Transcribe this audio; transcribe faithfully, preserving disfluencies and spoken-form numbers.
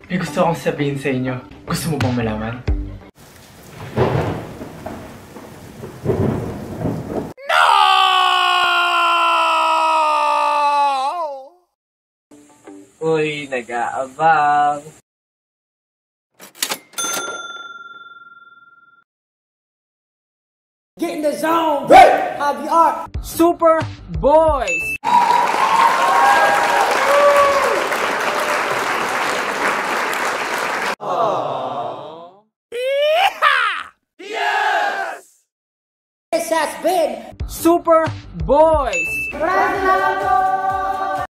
May gusto akong sabihin sa inyo. Gusto mo bang malaman? No! Uy, nag-aabang. Get in the zone! Hey! How we are? Super Boys! Aww. Yes! This has been Super Boys! Bravo!